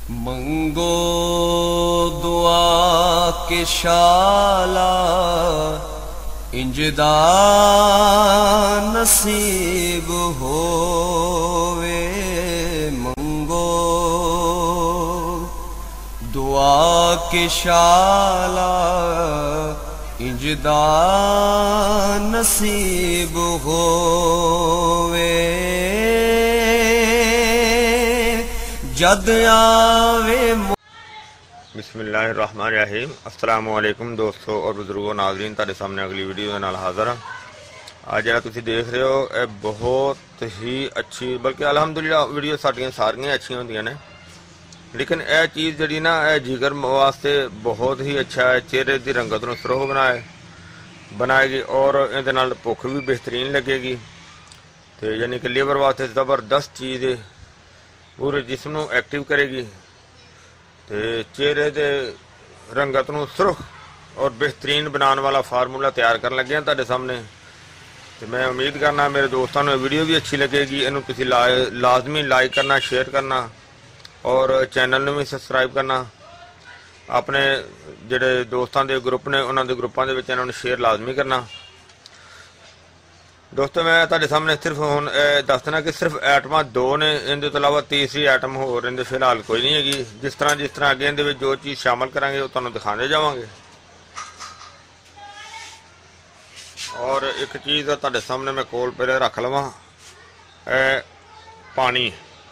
मंगो दुआ के शाला इंजदा नसीब होवे। मंगो दुआ के शाला इंजदा नसीब होवे। जद आवे बिस्मिल्लाहिर्रहमानिर्रहीम। अस्सलामु अलैकुम दोस्तों और बुजुर्गों नाज़रीन, तारे सामने अगली वीडियो के नाल हाज़र हाँ। आज जरा तुसी देख रहे हो ये बहुत ही अच्छी, बल्कि अलहमदुलिल्लाह वीडियो साड़ियाँ सारियाँ अच्छी होंदियां ने, लेकिन यह चीज़ जी ना यह जिगर वास्ते बहुत ही अच्छा है। चेहरे की रंगत को सुरख बनाएगी और ये नाल भुख भी बेहतरीन लगेगी। तो यानी कि लीवर वास्ते ज़बरदस्त चीज़ है, पूरे जिस्म को एक्टिव करेगी। तो चेहरे के रंगत को सुरख और बेहतरीन बनाने वाला फार्मूला तैयार कर लगे तुहाडे सामने। तो मैं उम्मीद करना मेरे दोस्तों को वीडियो भी अच्छी लगेगी। इनू तुसी लाजमी लाइक करना, शेयर करना और चैनल में भी सबसक्राइब करना। अपने जिहड़े दोस्तों के ग्रुप ने उन्होंने ग्रुपों के इन्होंने शेयर लाजमी करना। दोस्तों मैं तुहाडे सामने सिर्फ हुण दस देना कि सिर्फ आइटमां दो ने, इनके तो अलावा तीसरी आइटम होर इनके फिलहाल कोई नहीं हैगी। जिस तरह अगे इहदे विच जो चीज़ शामिल करांगे वो तुहानूं दिखाते जावांगे। और एक चीज़ तुहाडे सामने मैं कोल पहले रख लवां, पानी।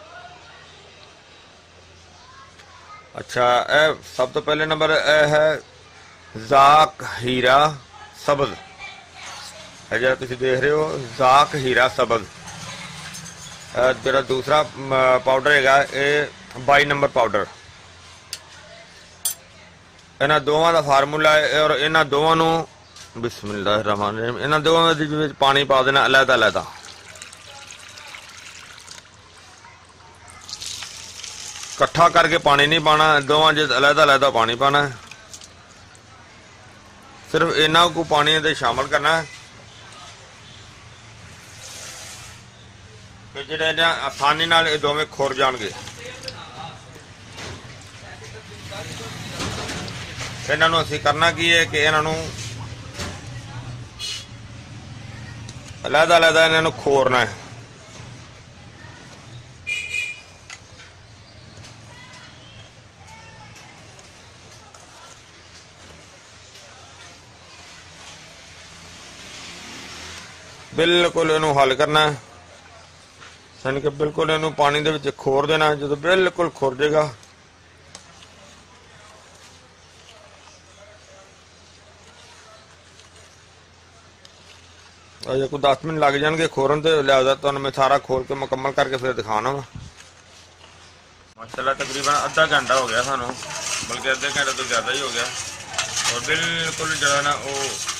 अच्छा, सब तो पहले नंबर है ज़ाक हीरा सबज। जरा तुम देख रहे हो ज़ाक हीरा सबज। जरा दूसरा पाउडर है ये 22 नंबर पाउडर। इन्होंने दोवां का फार्मूला है और इन्होंने दोवां बिस्मिल्लाहिर्रहमानिर्रहीम इन्होंने दोवां पानी पा देना अलहदा अलहदा। कट्ठा करके पानी नहीं पाना, दोवां च अलहदा अलहदा पानी पाना है। सिर्फ इन्ना को पानी दे शामिल करना है कि जिहड़े ना आसानी नाल ये दोवें खुर जाणगे। इन्हां नूं असीं करना की है कि इन्हां नूं अलहदा अलहदा इन्हां नूं खोरना है। बिल्कुल इनू हल करना है, यानी कि बिल्कुल इनू पानी दे विच खोर देना। जो बिल्कुल खुर जाएगा अजे कोई 10 मिनट लग जाएंगे खोरन से, लिहाजा तो मैं सारा खोल के मुकम्मल करके फिर दिखाना वा। माशाल्लाह तकरीबन आधा घंटा हो गया सानू, बल्कि आधे घंटे तो ज़्यादा ही हो गया। और बिल्कुल जो ना वो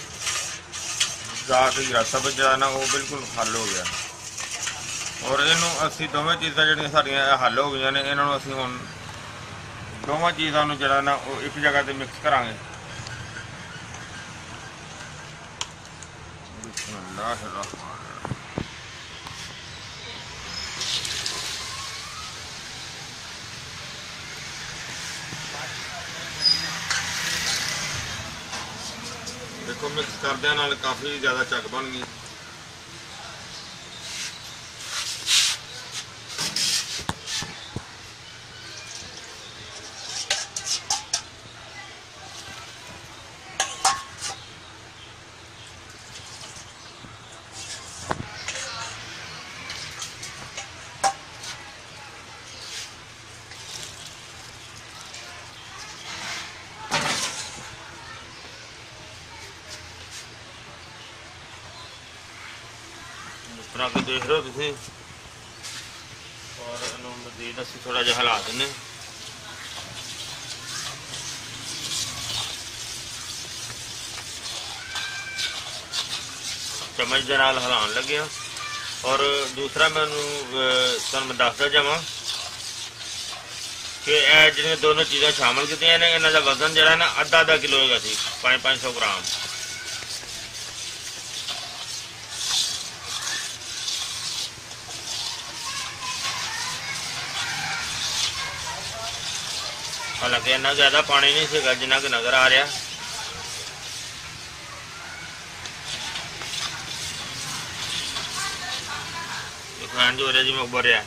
ज़ाक हीरा सबज जो ना वो बिल्कुल हल हो गया। और इनू असी दोवें चीज़ां जिहड़ियां साडियां हल हो गई ने, इन्हों असी हुण दोवां चीज़ां नूं जिहड़ा ना वो एक जगह ते मिक्स करांगे। देखो मिक्स करदे नाल काफ़ी ज़्यादा चक बन गई। इस तरह के देख रहे हो तुम। और इन्हों मजीद असी थोड़ा जहा हिला दें। चम्मच के नाल हिलान लगे। और दूसरा मैं तुहानूं दसदा जावां कि जिहड़ियां दोनों चीज़ां शामिल कीतियां ने, इन्हां दा वजन जिहड़ा ना आधा किलो होगा सी, 500 ग्राम। हालांकि इन्ना ज़्यादा पानी नहीं सीगा जिन्ना कि नज़र आ रहा। जो हो रहा जिवें उबर रहा।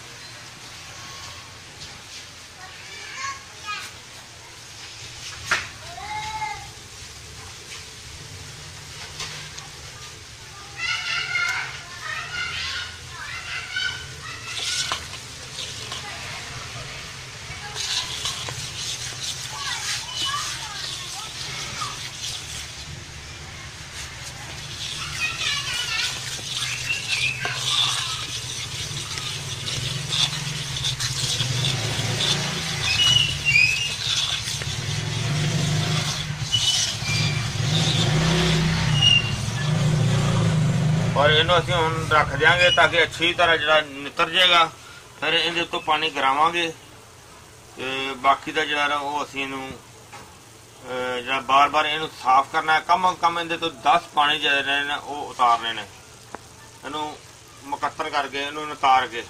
और इन्हों असीं हुण रख देंगे ताकि अच्छी तरह जो नितर जाएगा। फिर इहदे उत्तों पानी गिरावांगे ते बाकी का जो वो असीं इहनूं जो बार बार इहनूं साफ करना है। कम अज कम इहदे तो 10 पानी जिहड़े ने वो उतारने ने। इहनूं मुकत्तर करके इहनूं उतार के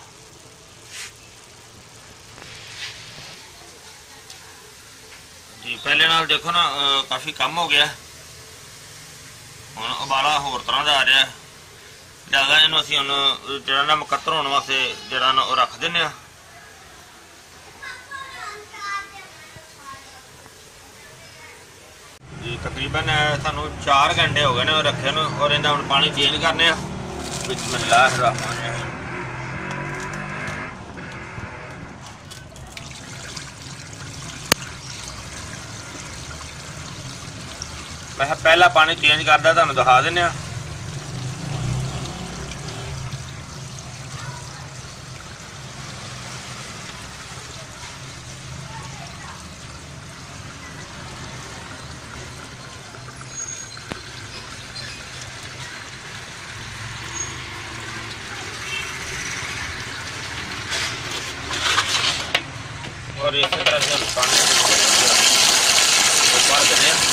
जी पहले नाल देखो ना काफ़ी कम हो गया। हुण उबाला होर तरह का आ रहा है। ज़्यादा इन्हों असीं हुण जिहड़ा ना मुकत्तर होने वास्ते जिहड़ा ना रख दिंदे आ। जी तकरीबन सानू 4 घंटे हो गए ने रखे नूं और इहदा हुण पानी चेंज करने। बिस्मिल्लाहिर्रहमानिर्रहीम। मैं पहला पानी चेंज करदा तुहानूं दिखा दिंदे आ। और इसी तरह से पानी ऊपर देने।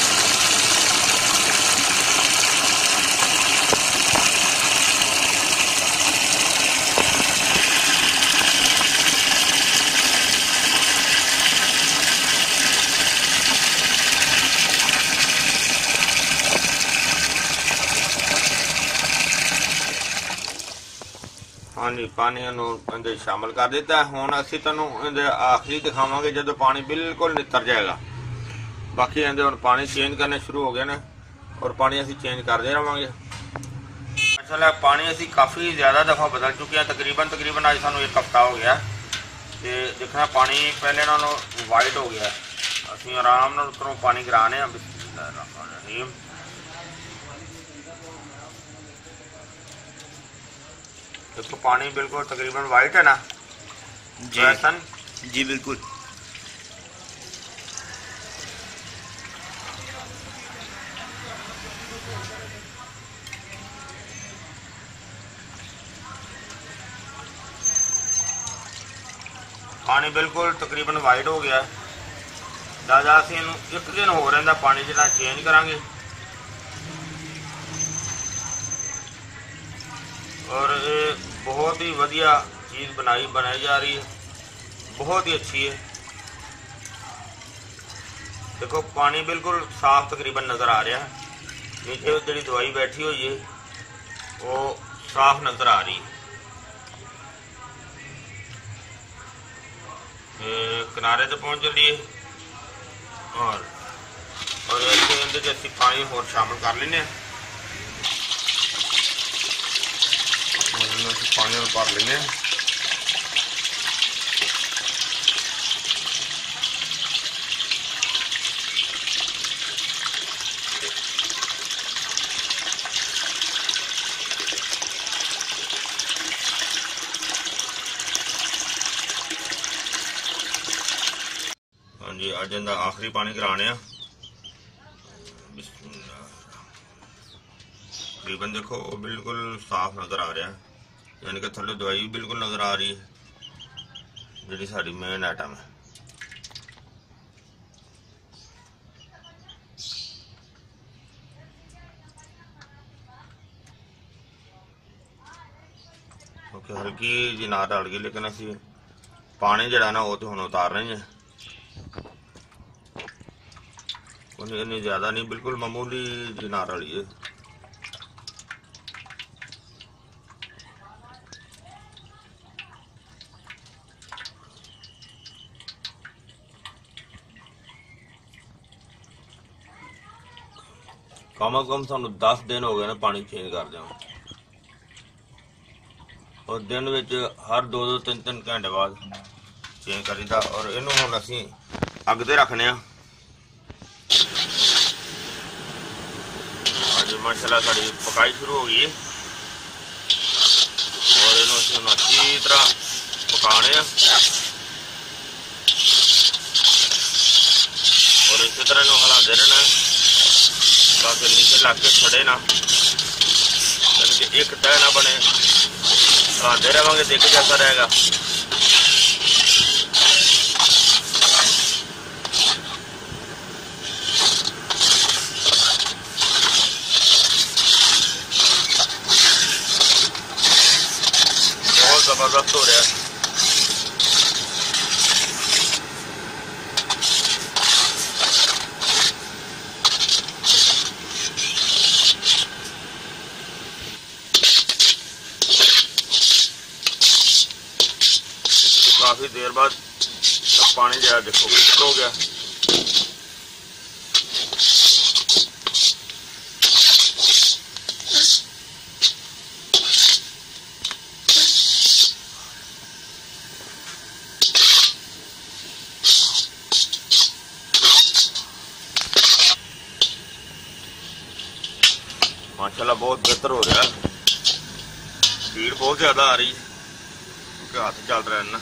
हाँ जी पानी इहदे शामिल कर दिता। हुण असीं तुहानूं इहदे आखिरी दिखावांगे जदों पानी बिल्कुल नितर जाएगा। बाकी इहदे हुण पानी चेंज करने शुरू हो गए ने और पानी असीं चेंज करते रहांगे। माशाअल्लाह पानी असीं काफ़ी ज़्यादा दफ़ा बदल चुके हैं। तकरीबन अज सानूं 1 हफ्ता हो गया ते देखना पानी पहले नालों वाइट हो गया। असीं आराम नाल उत्तरों पानी गिराने आ। बिस्मिल्लाहिर्रहमानिर्रहीम। देखो पानी बिल्कुल तकरीबन वाइट है ना जी हसन जी बिल्कुल। पानी बिल्कुल तकरीबन वाइट हो गया। दादा असीं इहनूं 1 दिन हो रहा पानी जिहड़ा चेंज करांगे और ये बहुत ही वधिया चीज़ बनाई जा रही है। बहुत ही अच्छी है। देखो पानी बिल्कुल साफ तकरीबन नज़र आ रहा है। नीचे जी दवाई बैठी हुई है वो साफ नज़र आ रही है। किनारे तक पहुँच चलिए और इहदे असीं पानी होर शामिल कर लेने। पानी और भर लेंगे। हाँ जी अज इहदा आखिरी पानी कराने। तकरीबन देखो बिल्कुल साफ नज़र आ रहा है। यानी कि थल्ले दवाई भी बिल्कुल नज़र आ रही है जी साड़ी मेन आइटम है। क्योंकि हल्की जी नार रल गई लेकिन असी पानी जड़ा ना वो तो हुण उतार रहे हैं। इन्नी ज्यादा नहीं, बिल्कुल मामूली जी नार वाली है। कम अज कम सानू 10 दिन हो गए ना पानी चेंज कर दें, और दिन विच हर 2-3 घंटे बाद चेंज करीदा। और इनू हुण असीं अग ते रखने। अज माशाल्लाह साडी पकाई शुरू हो गई है, और इनू असीं हुण अच्छी तरह पकाने और इस तरह इनू हिलांदे रहना ताकि नीचे लग के सड़े ना, यानी कि एक तय ना बने। हिलांदे रहेंगे तो एक जैसा रहेगा। बहुत जबरदस्त हो रहा है। काफी देर बाद पानी जो देखो मिक्स हो गया। माशाल्लाह बहुत बेहतर हो रहा है। भीड़ बहुत ज्यादा आ रही है क्योंकि हाथ चल रहा है ना।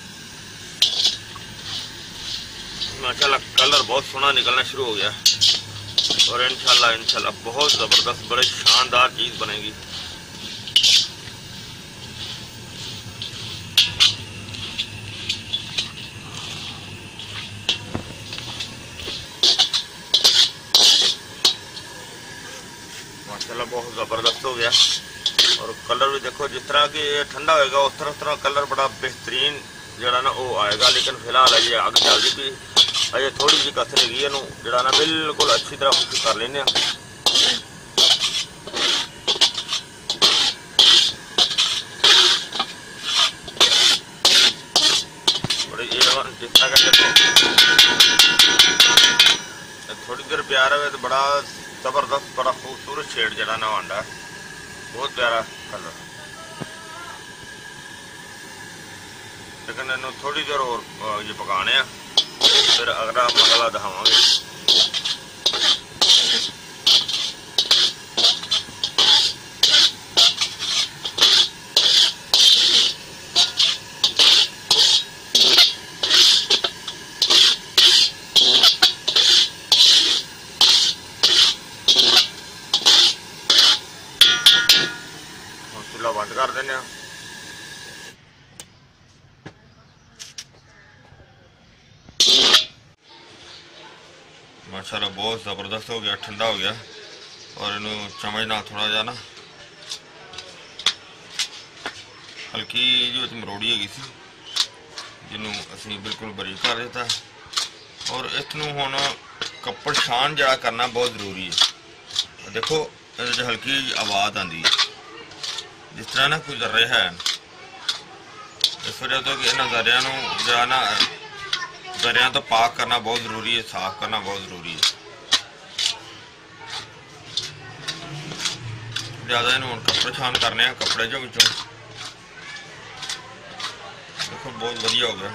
माशाल्लाह कलर बहुत सोना निकलना शुरू हो गया, और इंशाल्लाह बहुत जबरदस्त बड़े शानदार चीज बनेगी। माशाल्लाह बहुत जबरदस्त हो गया, और कलर भी देखो जिस तरह की ठंडा होएगा उस तरह कलर बड़ा बेहतरीन जरा ना वो आएगा। लेकिन फिलहाल अजे अग चलती पई, अजे थोड़ी जी कसर हैगी इनू जरा ना बिल्कुल अच्छी तरह कुछ कर लेने। जिस तरह का देखो थोड़ी देर प्यार है तो बड़ा जबरदस्त बड़ा खूबसूरत शेड जरा ना आंदा, बहुत प्यारा कलर। लेकिन इनू थोड़ी देर और ये पकाने फिर अगला मसाला दिखावांगे। चूल्हा बंद कर देने। माशाल्लाह बहुत ज़बरदस्त हो गया, ठंडा हो गया, और इनू चमचना थोड़ा जा ना हल्की जी मरोड़ी हैगी सी जिन्हों असी बिल्कुल बरीक कर दिता। और इसनू हुण कपड़ छान जरा करना बहुत जरूरी है। देखो ये हल्की आवाज़ आती है जिस तरह ना कोई जर्रे है, इस वजह तो कि इन्होंने जरिया जरा ना जरिया तो पाक करना बहुत जरूरी है, साफ करना बहुत जरूरी है। ज्यादा इन्हों कपड़े छान करने कपड़े चो विचों देखो बहुत वधिया हो गया।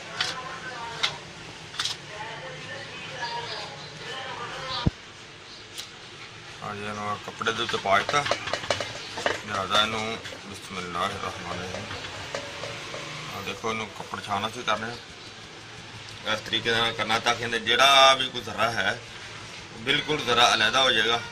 हाँ जी कपड़े के उत्ते पा दिता। लिहाजा इनू बिस्मिल्लाहिर्रहमानिर्रहीम देखो इनू कपड़े छान असीं करने इस तरीके से करना ताकि जोड़ा भी कोई जरा है बिल्कुल जरा अलहदा हो जाएगा।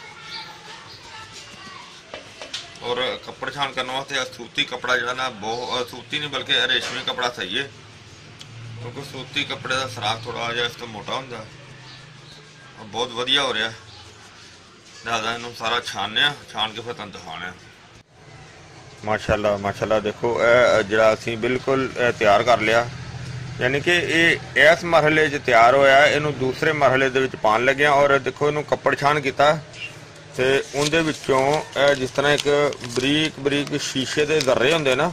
और कपड़े छान करने वास्ते सूती कपड़ा जो ना बहुत सूती नहीं बल्कि रेशमी कपड़ा सही है, क्योंकि सूती कपड़े का सराख थोड़ा जहा इस तो मोटा होंगे। बहुत वधिया हो रहा, लिहाजा इनू सारा छाने छान के फिर तुहानूं दिखाने। माशाल्लाह माशाल्लाह देखो जरा असीं बिल्कुल तैयार कर लिया, यानी कि ये इस मरहले च तैयार होया, इनू दूसरे मरहले दे विच पान लगे। और देखो इनू कपड़ छान किया ते उहदे विचों जिस तरह एक बरीक बरीक शीशे के जर्रे होंदे ना,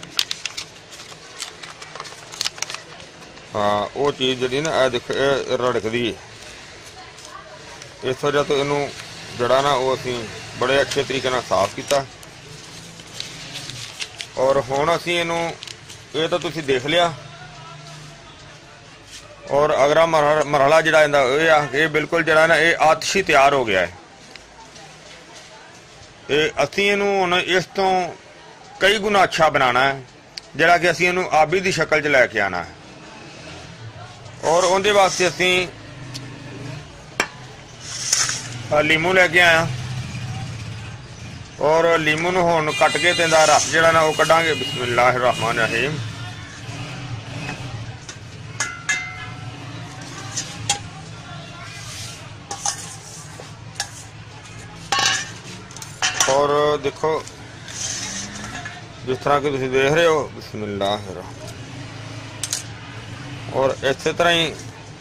हाँ वो चीज़ जी ना देखो रड़कदी है। इस वजह तो इनू जड़ा ना वो असी बड़े अच्छे तरीके नाल साफ किया। और हुण असी इनू ये तो तुसी देख लिया। और अगला मरहला जिहड़ा इहदा ये बिल्कुल जिहड़ा ना ये आतशी तैयार हो गया है। ये असी इनू हुण इस तो कई गुना अच्छा बनाना है, जिहड़ा कि असी इनू आबी की शक्ल च लैके आना है। और उहदे वास्ते असी लीमू लैके आया और लीमू नूं हुण कट के ते इहदा रस जिहड़ा ना वो कढांगे। बिस्मिल्लाह रहमान रहीम। और देखो जिस तरह कि तुम देख रहे हो, बिस्मिल्लाह। और इस तरह ही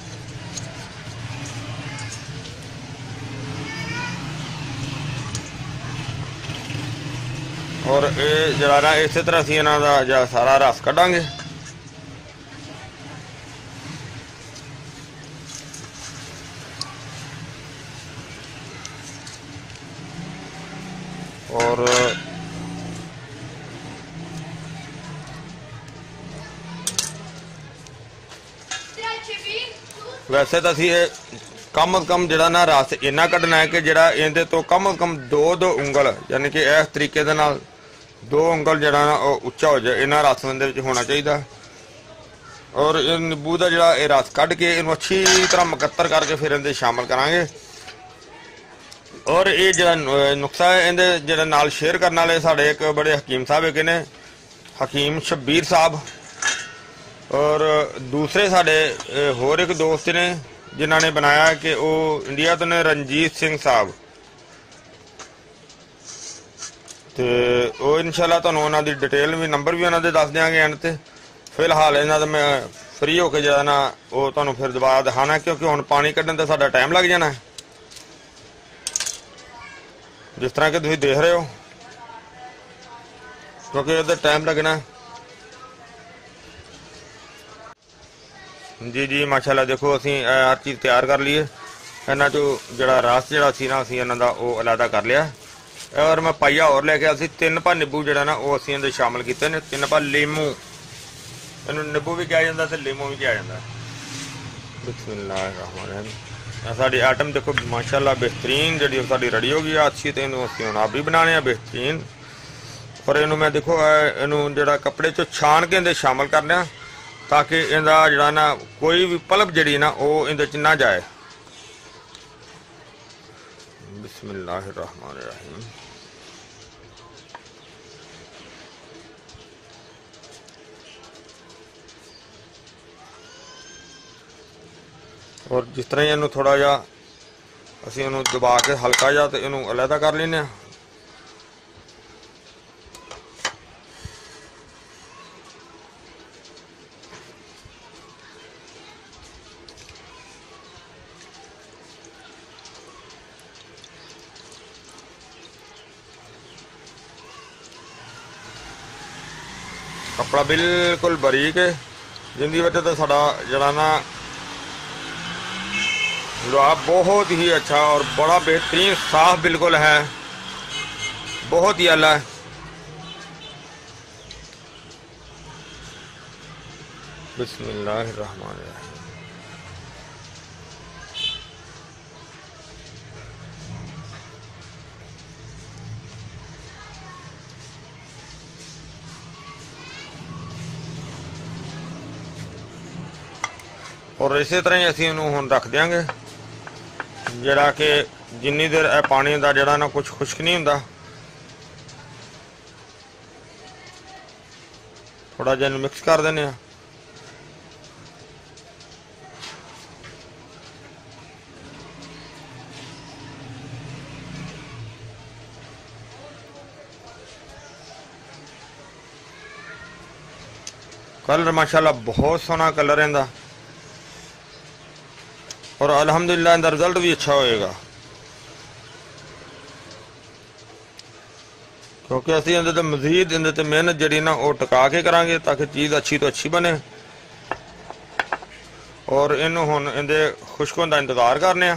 और ये जरा ना इस तरह असीं इन्हां दा जा सारा रस कढांगे। और वैसे तो असी कम अज कम जरा ना रस इन्ना कढ़ना है कि जरा इहदे तो कम अज कम दो उंगल, यानी कि इस तरीके दे नाल 2 उंगल जरा ना उच्चा हो जाए, इन्ना रस इहदे होना चाहिए। और नींबू का जरा रस कढ़ के इनू अच्छी तरह मकत्तर करके फिर इहदे शामिल करांगे। और ये जरा नुस्खा है इहदे जरा नाल शेयर करने वाले साडे एक बड़े हकीम साहब एक ने, हकीम शब्बीर साहब। और दूसरे साडे होर एक दोस्त ने जिन्हों ने बनाया कि वो इंडिया तो ने रणजीत सिंह साहब। तो वो इंशाल्लाह तुहानूं उन्हां दी डिटेल भी नंबर भी उन्हां दे दस देंगे एंड ते। फिलहाल इन्हां दा मैं फ्री होकर जरा ना वो तुहानूं फिर दोबारा दिखाना, क्योंकि हुण पानी कड्ढण ते साडा टाइम लग जाना है। जिस तरह कि तुसीं देख रहे हो, क्योंकि इहदा टाइम लगना है। जी जी माशाल्लाह देखो असी हर चीज़ तैयार कर ली है। इन्हां चों जिहड़ा रस जिहड़ा सी ना असीं इन्हां दा वो अलहदा कर लिया। और मैं पाइया और लैके आया सी। 3 भा नींबू जिहड़ा ना वो असीं इहदे शामिल कीते ने। 3 भा लीमू, इहनूं नींबू भी कहा जांदा ते लीमू भी कहा जांदा। बिस्मिल्लाह रहमान रहीम। साडी आइटम देखो माशाल्लाह बेहतरीन जिहड़ी साडी रेडी हो गई अच्छी। तो इहनूं असीं हुण आप भी बनाने आ बेहतरीन। और इहनूं मैं देखो इहनूं जिहड़ा कपड़े चों छाण के इहदे शामिल करने आ, ताकि इहदा जिहड़ा ना कोई भी पलप जिहड़ी ना वो इहदे च ना जाए। बिस्मिल्लाहिर रहमानिर रहीम। और जिस तरह इहनूं थोड़ा जिहा असीं इहनूं दबा के हल्का जिहा ते इहनूं अलहदा कर लैने आ। कपड़ा बिल्कुल बारीक है, जिंदी वजह तो साडा जरा ना लुआब बहुत ही अच्छा और बड़ा बेहतरीन साफ बिल्कुल है, बहुत ही आला है। बिस्मिल्लाहिर्रहमानिर्रहीम। और इसी तरह ही असीं इहनूं हुण रख देंगे, जिहड़ा कि जिन्नी देर पानी का जिहड़ा ना कुछ खुश्क नहीं हुंदा। थोड़ा जिहा मिक्स कर देने आ। कलर माशाल्लाह बहुत सोहना कलर इहदा और अल्हम्दुलिल्लाह इहदा रिजल्ट भी अच्छा होएगा क्योंकि असीं इहदे ते मजीद इहदे ते मेहनत जिहड़ी ना वो टिका के करांगे ताकि चीज़ अच्छी तो अच्छी बने। और इनू हुण इहदे खुश्क होण दा इंतजार करने आ।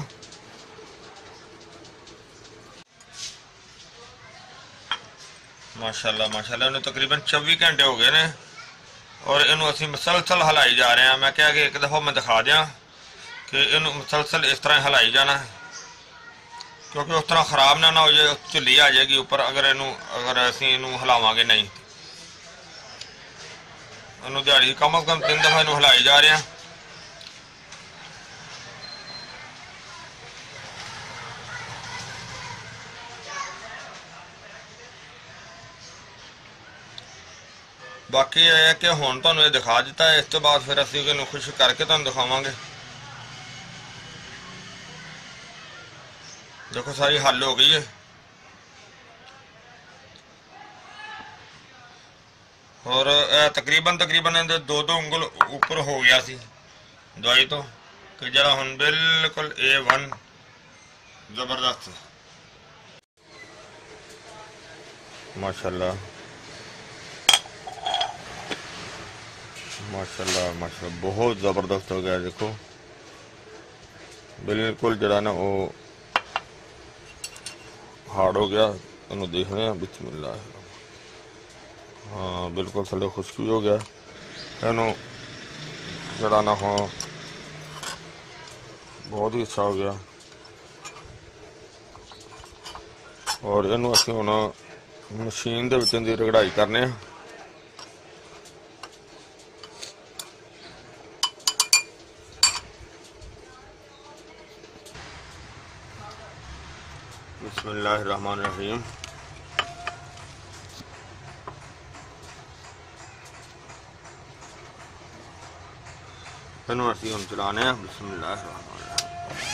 माशाल्लाह माशाल्लाह इन्हूं तकरीबन 24 घंटे हो गए ने और इनू असीं मुसलसल हलाई जा रहे हैं। मैं कहा कि एक दफ़ा मैं दिखा दियाँ कि इनू मुसलसल इस तरह हलाई जाना है क्योंकि उस तरह खराब ना हो जाए, झुली आ जाएगी ऊपर अगर असीं इनू हिलावांगे नहीं। इनू दिहाड़ी कम अज कम 3 दफ़ा इनू हिलाई जा रहे हैं। बाकी यह है कि हुण तुहानूं दिखा दिता है, इस तो बाद फिर असीं इहनूं खुश्क करके तुहानूं दिखावांगे। देखो सारी हल हो गई है और तकरीबन इहदे 2 उंगल ऊपर हो गया सी दवाई तो कि जरा हुण बिल्कुल A1 जबरदस्त माशाल्लाह माशाल्लाह माशाल्लाह बहुत ज़बरदस्त हो गया। देखो बिल्कुल जरा ना वो हार्ड हो गया। इन्हों देखने बिस्मिल्लाह। हाँ बिल्कुल थले खुश्क भी हो गया। इन्हों जरा ना हो बहुत ही अच्छा हो गया और इन्हों असीं हुण मशीन दे विच इहदी रगड़ाई करने। बिस्मिल्लाहिर्रहमानिर्रहीम। इन्हूं असीं हुण चलाने हैं। बिस्मिल्लाहिर्रहमानिर्रहीम।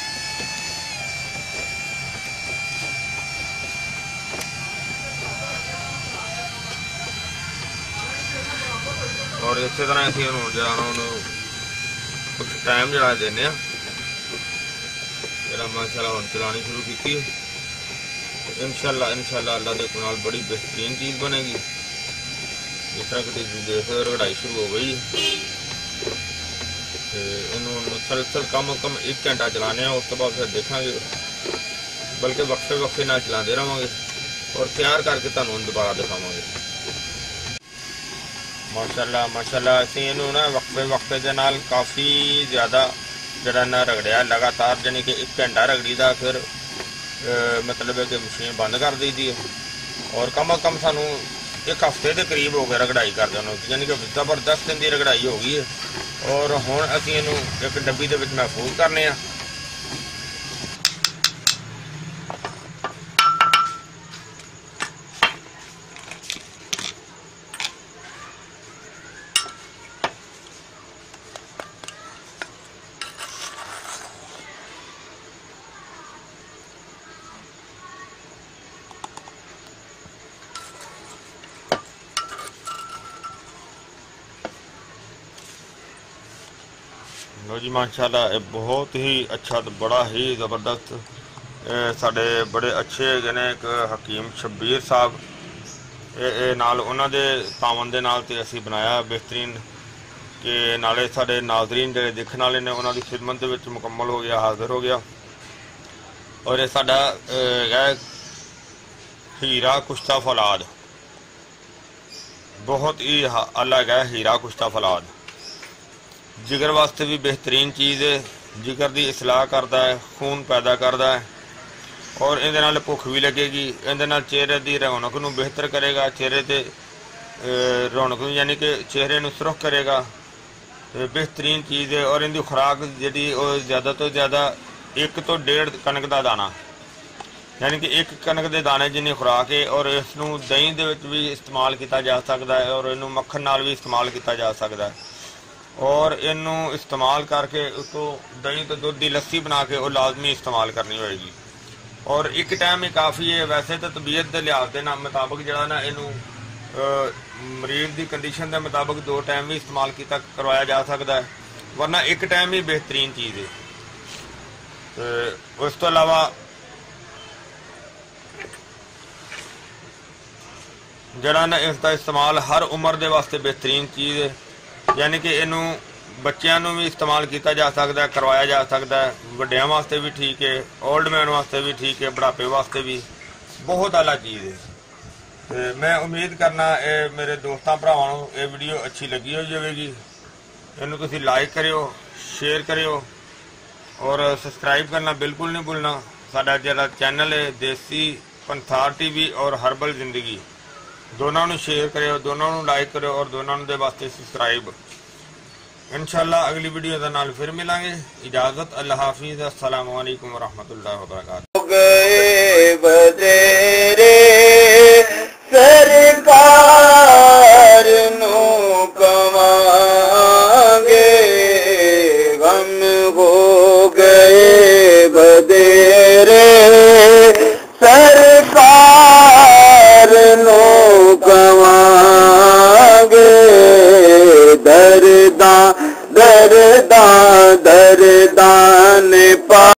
और इस तरह असीं इहनूं जिहड़ा कुछ टाइम जिहड़ा देने आ। माशाल्लाह हुण चलानी शुरू की। इंशाल्लाह अल्लाह के नाल बड़ी बेहतरीन चीज़ बनेगी। जिस तरह कि देखो रगड़ाई शुरू हो गई इनू मुसलसल कम अज कम 1 घंटा चलाने। उस तो बाद फिर देखेंगे बल्कि वक्फे ना चलाते रहेंगे और तैयार करके तुहानूं दोबारा दिखावांगे। माशाल्लाह माशाल्लाह असीं इनू ना वक्फे दे नाल काफ़ी ज़्यादा जरा ना रगड़िया लगातार, यानी कि 1 घंटा रगड़ी दा फिर मतलब है कि मशीन बंद कर दी थी और कम अज कम सानू 1 हफ्ते के करीब हो गया रगड़ाई करदे, यानी कि जबरदस्त इनकी रगड़ाई हो गई है। और हुण असीं इहनूं एक डब्बी दे विच महफूज करने आ। लो जी माशाल्लाह बहुत ही अच्छा तो बड़ा ही ज़बरदस्त साढ़े बड़े अच्छे ने एक हकीम शब्बीर साहब नाल उन्हां दे तावन दे नाल ते असीं बनाया बेहतरीन कि नाले साढ़े नाजरीन जिहड़े देखने वाले ने उन्हां दी खिदमत दे विच मुकम्मल हो गया, हाजिर हो गया। और ये साडा हीरा कुश्ता फौलाद बहुत ही अलग है। हीरा कुश्ता फौलाद जिगर वास्ते भी बेहतरीन चीज़ है। जिगर की इसलाह करता है, खून पैदा करता है और इहदे नाल भुख भी लगेगी। इहदे नाल चेहरे की रौनक नूं बेहतर करेगा, चेहरे ते रौनक यानी कि चेहरे नूं सुरख करेगा। बेहतरीन चीज़ है और इनकी खुराक जी ज़्यादा तो ज़्यादा 1 तो 1.5 कणक का दाना, यानी कि 1 कणक के दाने जिन्नी खुराक है। और इसनूं दही दे विच भी इस्तेमाल किया जा सकता है और इनू मक्खन नाल भी इस्तेमाल किया जा सकता है। और इनू इस्तेमाल करके उसको दही तो दुध की लस्सी बना के वो लाजमी इस्तेमाल करनी होएगी। और एक टाइम ही काफ़ी है। वैसे तो तबीयत के लिहाज के मुताबिक जरा ना इनू मरीज की कंडीशन के मुताबिक 2 टाइम भी इस्तेमाल किया करवाया जा सकता है, वरना एक टाइम ही बेहतरीन चीज़ है। तो उस तो अलावा जड़ा ना इसका इस्तेमाल हर उम्र के वास्ते बेहतरीन चीज़ है, यानी कि इनू बच्चों भी इस्तेमाल किया जा सकता है, करवाया जा सकता है, वड्डियां वास्ते भी ठीक है, ओल्ड मैन वास्ते भी ठीक है, बुढ़ापे वास्ते भी बहुत आला चीज़ है। तो मैं उम्मीद करना मेरे दोस्तों भरावां ये वीडियो अच्छी लगी हो जाएगी। इनू तुसीं लाइक करियो, शेयर करियो और सब्सक्राइब करना बिल्कुल नहीं भूलना। साडा जिहड़ा चैनल है देसी पंथार टीवी और हर्बल जिंदगी, दोनों नू शेयर करियो, दोनों नू लाइक करियो और दोनों दे वास्ते सब्सक्राइब। इंशाअल्लाह अगली वीडियो के नाल फिर मिलांगे। इजाजत, अल्लाह हाफिज़, अस्सलाम वालेकुम वरहमतुल्लाहि वबरकातुहू। गए बदेरे सरकार नो कमांगे, गम हो गए बदेरे सरकार नो कमांगे, दरदा दरदा दरदा ने पा